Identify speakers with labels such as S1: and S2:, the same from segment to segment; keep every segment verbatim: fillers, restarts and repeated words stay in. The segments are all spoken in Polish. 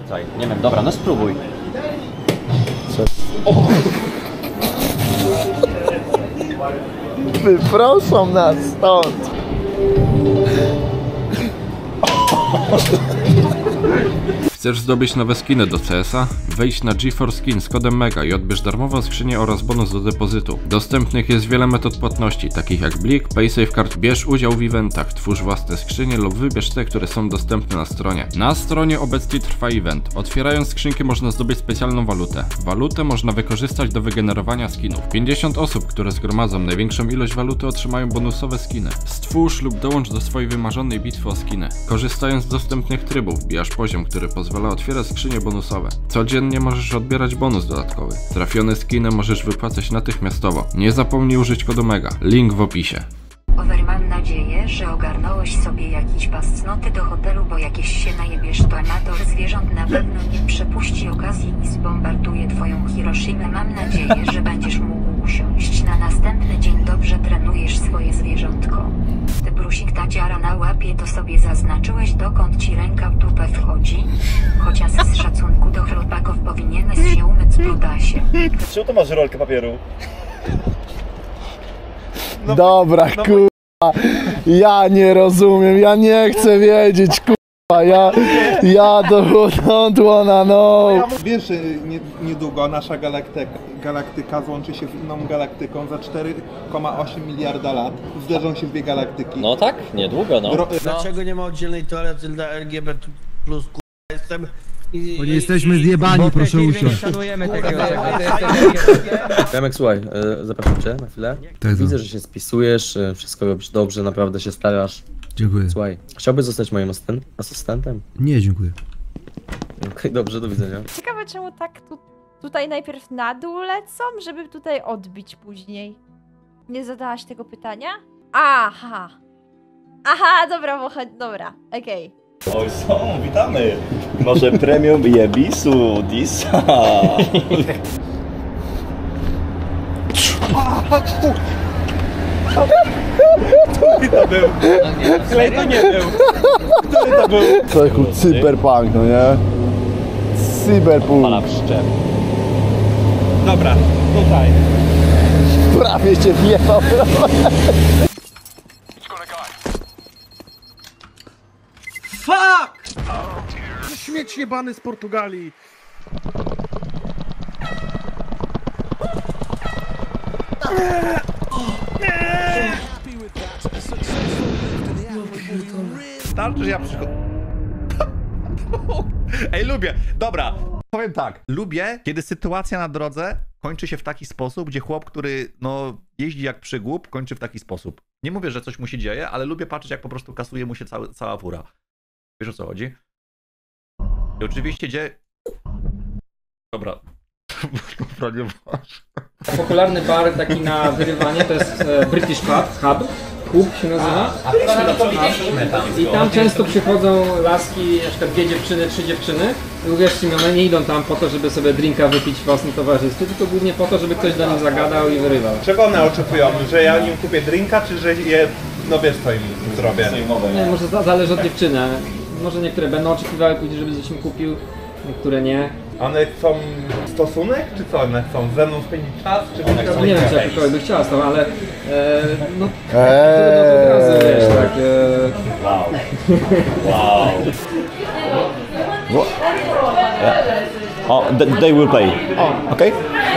S1: Tutaj, nie wiem, dobra, no spróbuj.
S2: Wyproszą nas stąd.
S3: Chcesz zdobyć nowe skiny do C S a? Wejdź na GeForce Skin z kodem MEGA i odbierz darmową skrzynię oraz bonus do depozytu. Dostępnych jest wiele metod płatności, takich jak Blik, PaySafeCard. Bierz udział w eventach, twórz własne skrzynie lub wybierz te, które są dostępne na stronie. Na stronie obecnie trwa event. Otwierając skrzynki można zdobyć specjalną walutę. Walutę można wykorzystać do wygenerowania skinów. pięćdziesiąt osób, które zgromadzą największą ilość waluty, otrzymają bonusowe skiny. Stwórz lub dołącz do swojej wymarzonej bitwy o skiny. Korzystając z dostępnych trybów, wbijasz poziom, który pozwala Pozwala otwierać skrzynie bonusowe. Codziennie możesz odbierać bonus dodatkowy. Trafione skiny możesz wypłacać natychmiastowo. Nie zapomnij użyć kodu MEGA. Link w opisie.
S4: Over, mam nadzieję, że ogarnąłeś sobie jakiś pas cnoty do hotelu, bo jakieś się najebiesz, to amator zwierząt na pewno nie przepuści okazji i zbombarduje twoją Hiroshimę. Mam nadzieję, że będziesz mógł usiąść na następny dzień. Dobrze trenujesz swoje zwierzątko. Ty brusik, ta dziara na łapie, to sobie zaznaczyłeś, dokąd ci ręka w dupę wchodzi? Chociaż z szacunku do chłopaków powinieneś się umyć, brudasie.
S1: Czemu to masz rolkę papieru?
S2: No, dobra, no, kurwa, ja nie rozumiem, ja nie chcę wiedzieć, kurwa, ja, ja do don't wanna know.
S5: Wiesz, że nie, niedługo nasza galaktyka, galaktyka złączy się z inną galaktyką za cztery przecinek osiem miliarda lat. Zderzą się dwie galaktyki.
S1: No tak, niedługo, no.
S6: Dlaczego nie ma oddzielnej toalety dla L G B T plus, kurwa, jestem...
S7: Bo nie jesteśmy zjebani, proszę usiąść.
S8: Szanujemy tego,
S9: Remek, słuchaj, zapraszam cię na chwilę.
S7: Tak,
S9: widzę, że się spisujesz, wszystko robisz dobrze, naprawdę się starasz.
S7: Dziękuję.
S9: Słuchaj, chciałbyś zostać moim asysten asystentem?
S7: Nie, dziękuję.
S9: Okej, okay, dobrze, do widzenia.
S10: Ciekawe, czemu tak tu, tutaj najpierw na dół lecą, żeby tutaj odbić później. Nie zadałaś tego pytania? Aha. Aha, dobra, bo dobra, okej. Okay.
S1: Oj, są, witamy! Może premium jebisu, disa! Który to był? Klej to nie był! Który to był?
S2: Człowieku, cyberpunk, no nie? Cyberpunk.
S1: Pana wszczep. Dobra, tutaj.
S2: Prawie cię wjechał.
S5: Fuck! Śmieć jebany z Portugalii.
S11: Starczy, że ja przychodzę. Ej, lubię. Dobra, powiem tak. Lubię, kiedy sytuacja na drodze kończy się w taki sposób, gdzie chłop, który no jeździ jak przygłup, kończy w taki sposób. Nie mówię, że coś mu się dzieje, ale lubię patrzeć, jak po prostu kasuje mu się cały, cała fura. Wiesz, o co chodzi? I oczywiście dzieje... Dobra. Dobra, nie masz.
S8: Popularny bar taki na wyrywanie to jest British Pub, Hub. Hub się nazywa. I tam często przychodzą laski, na przykład dwie dziewczyny, trzy dziewczyny. I uwierzcie mi, one nie idą tam po to, żeby sobie drinka wypić w własnym towarzystwie, tylko głównie po to, żeby ktoś do nich zagadał i wyrywał.
S5: Czego one oczekują? Że ja im kupię drinka, czy że je... no wiesz co im zrobię?
S8: Nie, może zależy od dziewczyny. Może niektóre będą oczekiwały później, żeby coś im kupił, niektóre nie.
S5: One chcą stosunek, czy co one chcą? Ze mną spędzić czas, czy one chcą...
S8: No nie wiem, czy jakokolwiek by chciała stał, ale... E, no...
S2: Eee.
S8: Od razu, wiesz, tak... E...
S1: Wow. Wow. Oh, they will play. Oh. Okay?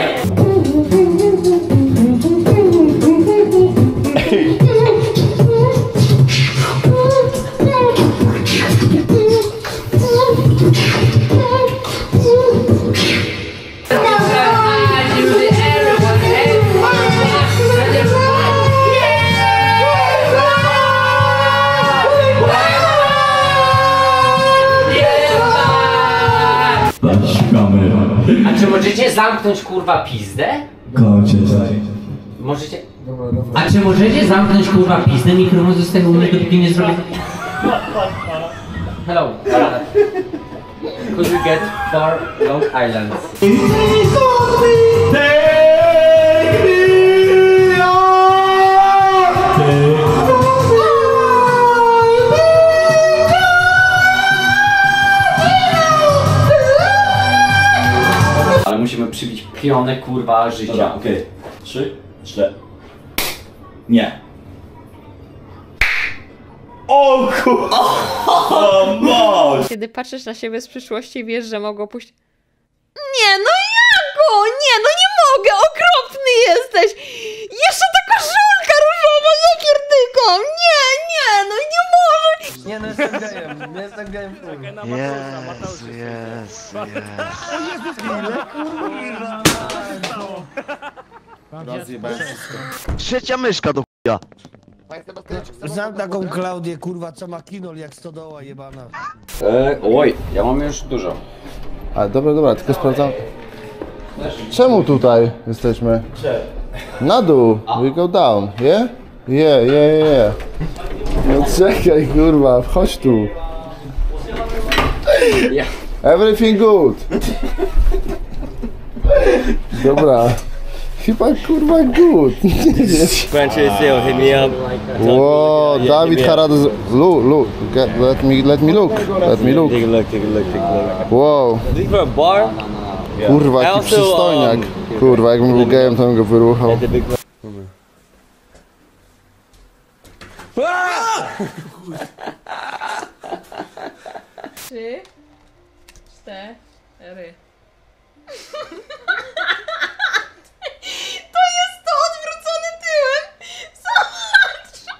S12: A czy możecie zamknąć, kurwa, pizdę? Możecie... A czy możecie zamknąć, kurwa, pizdę? Mikrofon zostaje u mnie, dopóki nie zrobię... Hello. Uh, could we get four Long Islands? musimy przybić pionę, kurwa, życia.
S13: Dobra, okej. Okay. Trzy, cztery. Nie. O kurwa! O,
S14: Kiedy patrzysz na siebie z przyszłości, wiesz, że mogło pójść... Nie, no Jako! Nie, no nie mogę! Okropny jesteś! Jeszcze ta koszulka różowa, ja pierdykam! Nie, nie, no nie może!
S6: Nie, no jestem gejem, nie jestem gejem.
S2: Jezu, Jezu,
S15: Trzecia myszka do chuja.
S6: Znam taką Klaudię, kurwa, co ma kinol jak stodoła jebana.
S12: E, oj, ja mam już dużo.
S2: Ale dobra, dobra, tylko sprawdzam. Czemu tutaj jesteśmy? Na dół, we go down, yeah? Yeah, yeah, yeah. No czekaj, kurwa, chodź tu. Everything good. Dobra. Chyba kurwa good. Wow, Dawid Harada. Look, look, get, let me, let me look, let me look. Wow. Kurwa, jaki przystojniak. Kurwa, jakbym był gejem, to bym go wyruchał.
S14: Trzy, cztery. To jest to odwrócone tyłem! Zobacz!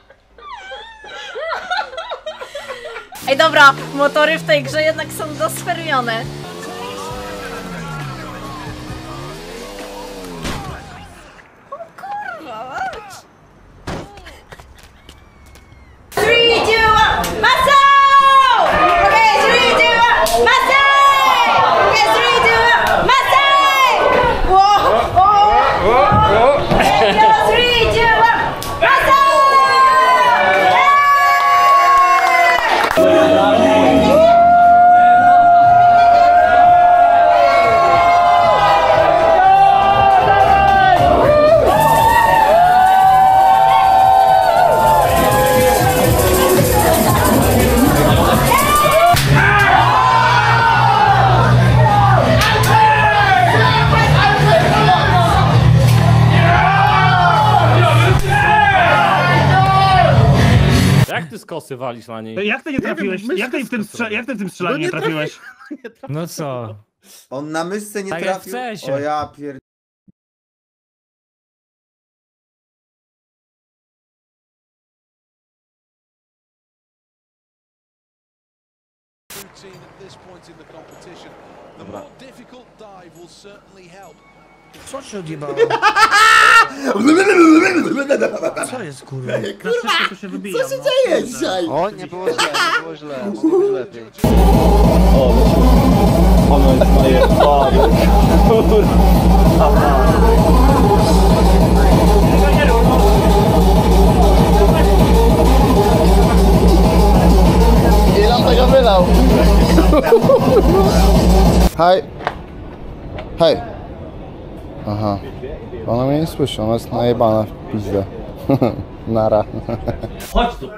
S10: Ej, dobra, motory w tej grze jednak są dosferione. three, two, one, muscle! Okay, three, two, one, muscle! Okay, three, two, one, muscle! Whoa! Oh! Oh! three, two, one, muscle!
S1: Jak ty z kosy walisz na niej?
S16: Jak ty nie trafiłeś? Jak ty w tym, strze jak ty w tym strzelaniu nie trafiłeś?
S1: No co?
S17: On na myszce nie
S1: Tak jak w
S17: trafił.
S1: cesie.
S17: O ja pier...
S11: Dobra.
S6: Co się odjebało? Co jest kurwa?
S16: Kurwa!
S6: Się wybija,
S16: Co się
S6: no.
S16: dzieje dzisiaj?
S15: O, nie było źle, nie było źle, mogło być lepiej.
S13: ono jest moje
S2: I nam tego wylał. Hej. Hej. Aha. Ona mnie nie słyszy, ona jest najebana w pizdę. Nara.
S12: Chodź tu!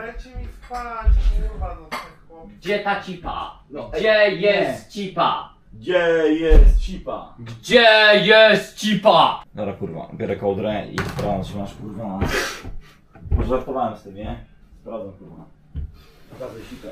S12: Gdzie ta cipa? Gdzie jest cipa?
S13: Gdzie jest cipa?
S12: Gdzie jest cipa?
S13: Dobra kurwa, biorę kołdrę i sprawdzam, czy masz kurwa. Żartowałem z tym, nie? Sprawdzam kurwa. Pokazuj sipę.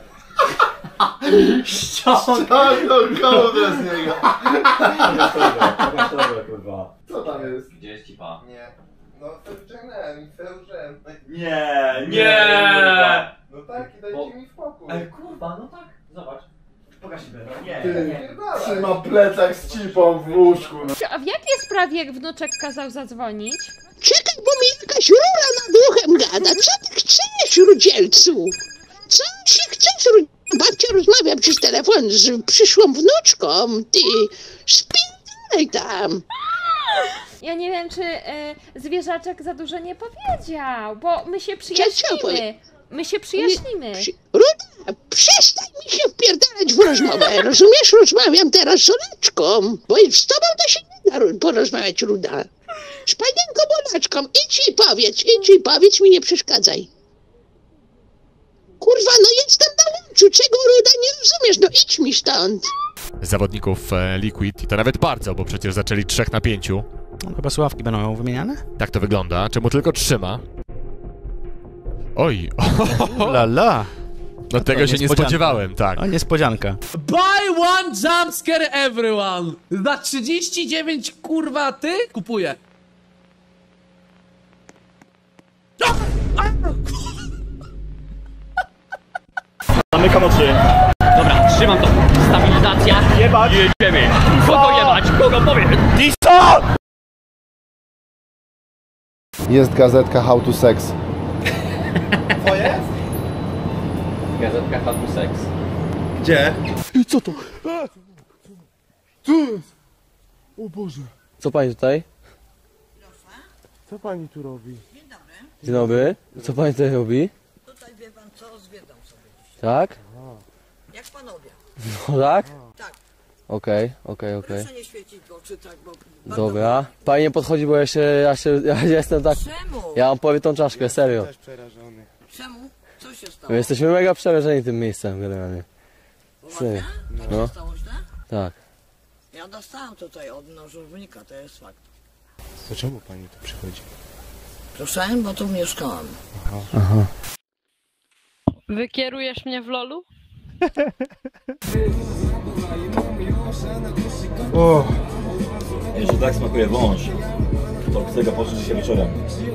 S2: Ściągnął kołdrę z niego.
S13: Pokaż kołdrę kurwa.
S2: Co tam jest?
S12: Gdzie jest cipa?
S2: Nie. No to wyciągnąłem, wyciągnąłem.
S13: Nie, nie!
S12: Nie!
S2: No tak, i dajcie mi spokój.
S12: Ale kurwa, no tak, zobacz. Pokaż się, no nie,
S2: Ty,
S12: nie.
S2: trzyma plecak z cipą w łóżku. No.
S14: A w jakiej sprawie wnuczek kazał zadzwonić?
S18: Czekaj, bo mi jakaś rura nad uchem gada. Co ty chcesz, rudzielcu? Co się chcesz, rudzielcu? Babcia rozmawia przez telefon z przyszłą wnuczką. Ty, spindalej tam.
S14: Ja nie wiem, czy y, zwierzaczek za dużo nie powiedział, bo my się przyjaźnimy. My się przyjaźnimy.
S18: Ruda, przestań mi się wpierdalać w rozmowę. Rozumiesz? Rozmawiam teraz z Olaczką. Bo z tobą to się nie da porozmawiać, Ruda. Z panienką Olaczką. Idź i powiedz, idź i powiedz mi, nie przeszkadzaj. Kurwa, no jestem na łączu. Czego, Ruda, nie rozumiesz? No idź mi stąd.
S17: zawodników e, Liquid i to nawet bardzo, bo przecież zaczęli trzech na pięciu.
S19: No, chyba słuchawki będą wymieniane?
S17: Tak to wygląda. Czemu tylko trzyma? Oj!
S19: La la!
S17: No tego się nie spodziewałem, tak.
S19: O, niespodzianka.
S20: Buy one jumpscare everyone! Za trzydzieści dziewięć kurwa ty? Kupuję.
S13: Zamykam oczy.
S12: Dobra, trzymam to. Stabilizacja.
S13: Jebać.
S12: Jedziemy. Kogo jebać? Kogo powie?
S13: Dison!
S2: Jest gazetka How to Sex.
S5: Co jest?
S8: Gazetka How to Sex.
S5: Gdzie?
S19: Co to?
S7: Co jest? O Boże.
S9: Co pani tutaj?
S7: Co pani tu robi?
S9: Dzień dobry. Co pani tutaj robi?
S21: Tutaj wie pan co, zwiedzam sobie dzisiaj.
S9: Tak?
S21: Jak panowie.
S9: No tak?
S21: Tak.
S9: Okej, okej, okej.
S21: Proszę nie świecić w oczy tak, bo...
S9: Dobra. Pani nie podchodzi, bo ja się, ja się, ja jestem tak...
S21: Czemu?
S9: Ja mam powie tą czaszkę, serio.
S7: Też przerażony.
S21: Czemu? Co się stało?
S9: My jesteśmy mega przerażeni tym miejscem generalnie. Serio.
S21: Tak
S9: No.
S21: się stało źle?
S9: Tak.
S21: Ja dostałam tutaj od nożownika, to jest fakt.
S7: To czemu pani tu przychodzi?
S21: Proszę, bo tu mieszkałam.
S7: Aha.
S9: Aha.
S14: Wykierujesz mnie w lolu?
S7: O!
S13: Jeżeli tak smakuje wąż, to chcę go poczuć się wieczorem.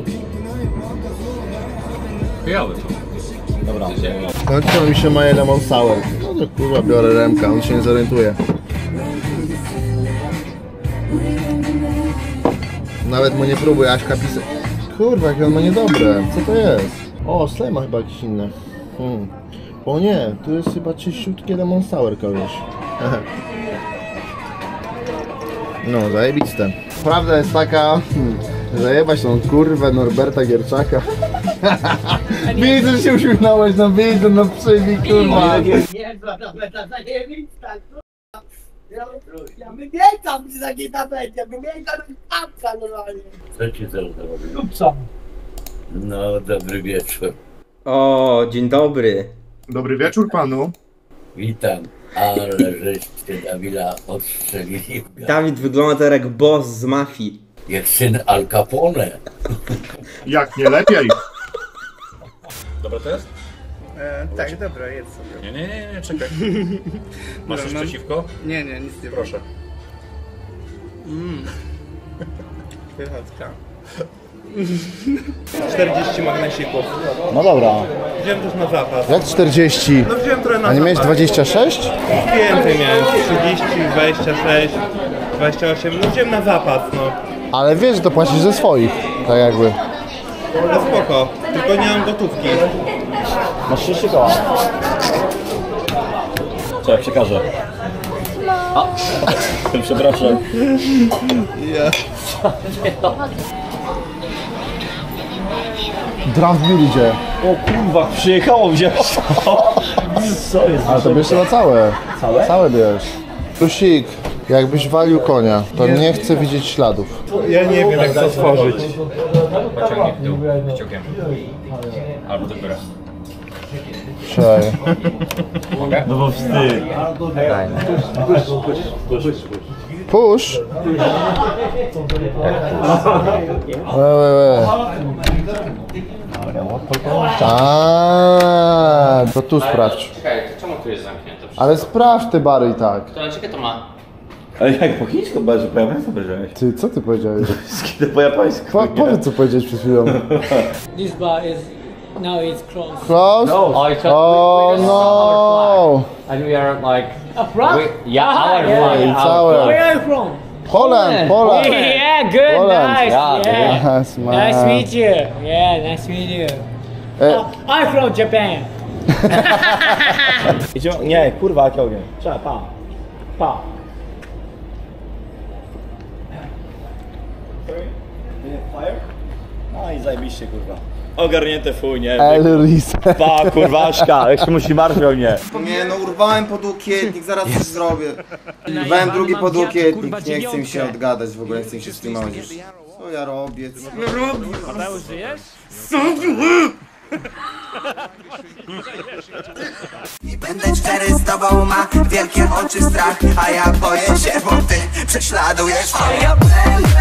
S3: Biały to.
S13: Dobra.
S2: Kończyło mi się moje lemon sour. No to kurwa biorę Remka, on się nie zorientuje. Nawet mu nie próbuje, Aśka pisać. Kurwa, jakie on ma niedobre. Co to jest? O, Slay ma chyba jakieś inne. Hmm. O nie, tu jest chyba czyściutkie lemon sour kogoś. No, zajebiste. Prawda jest taka, hmm, że jebać tą kurwę Norberta Gierczaka. Widzę, że się uśmiechnąłeś, no widzę, no przyjmij kurwa.
S21: Nie, ta meta zajebista, kurwa. Ja wymiękam z takiej tapety, wymiękam apka normalnie.
S22: Co ci teraz robi? No, dobry wieczór.
S23: O, dzień dobry.
S7: Dobry wieczór panu.
S22: Witam, ale żeście Dawida odstrzelili.
S23: Dawid wygląda teraz jak boss z mafii.
S22: Jak syn Al Capone.
S7: Jak nie lepiej.
S13: Dobra to jest?
S5: E, tak, dobra, jedz sobie.
S13: Nie, nie, nie, nie, czekaj. Masz coś
S5: mam...
S13: przeciwko?
S5: Nie, nie, nic nie.
S13: Proszę.
S5: Mmm. Wychodka. czterdzieści magnesików.
S2: No dobra.
S5: Wziąłem też na zapas.
S2: Jak czterdzieści?
S5: No wziąłem trochę na
S2: A nie
S5: zapas.
S2: miałeś dwadzieścia sześć?
S5: Więcej miałem. trzydzieści, dwadzieścia sześć, dwadzieścia osiem. No wziąłem na zapas, no.
S2: Ale wiesz, że to płacisz ze swoich. Tak jakby.
S5: No spoko. Tylko nie mam gotówki.
S13: Masz trzy koła. Co ja przekażę? A, przepraszam.
S2: Ja. Draft Bill idzie.
S13: O kurwa, przyjechało wziąć. Co jest?
S2: Ale to bierz chyba całe.
S13: Całe?
S2: Całe bierz. Tusik, jakbyś walił konia, to nie chcę widzieć śladów.
S5: Ja nie wiem jak to otworzyć.
S3: Pociągnij w dół, kciukiem. Albo do góry.
S2: Przeję.
S3: Mogę?
S13: No bo wstyd.
S2: Push. Łe, łe, łe. A, to tu sprawdź.
S12: Czekaj, to czemu tu jest zamknięte?
S2: Ale sprawdź te bary i tak.
S12: To czekaj, to ma.
S13: Ale jak po chińsku bardziej po japońsku powiedziałeś?
S2: Ty, co ty powiedziałeś?
S13: Po japońsku.
S2: Po, powiedz co powiedziałeś przed chwilą.
S24: This bar is now it's closed.
S2: Close?
S12: No. Oh, it's
S2: Oh no!
S12: And we are like.
S24: A Prague?
S12: We, yeah,
S24: Aha,
S12: our
S24: yeah,
S12: flight.
S2: yeah.
S12: our
S2: Our-
S12: flight.
S24: Where are you from?
S2: Poland, Poland.
S24: Yeah, good,
S2: Poland.
S24: nice.
S12: Yeah,
S24: Yeah,
S2: Yes, man.
S24: nice to meet you. Yeah, nice to meet you.
S2: E,
S24: Uh, I'm from Japan.
S13: Idzie, nie, kurwa, jaki ogień. Trzeba, pa. Pa. No i zajebiście, kurwa. Ogarnięte fuj, nie?
S2: Elris.
S13: Pa, kurwaśka, jak się musi martwić o mnie.
S25: Nie no, urwałem podłokietnik, zaraz coś zrobię. Urwałem drugi podłokietnik, nie chcę mi się odgadać w ogóle, nie chcę mi się streamować już. Co ja robię? Co ja robię?
S20: Mateusz, żyjesz?
S25: Co ty?
S1: I będę szczery z tobą, ma wielkie oczy strach, a ja boję się, bo ty prześladujesz. A ja będę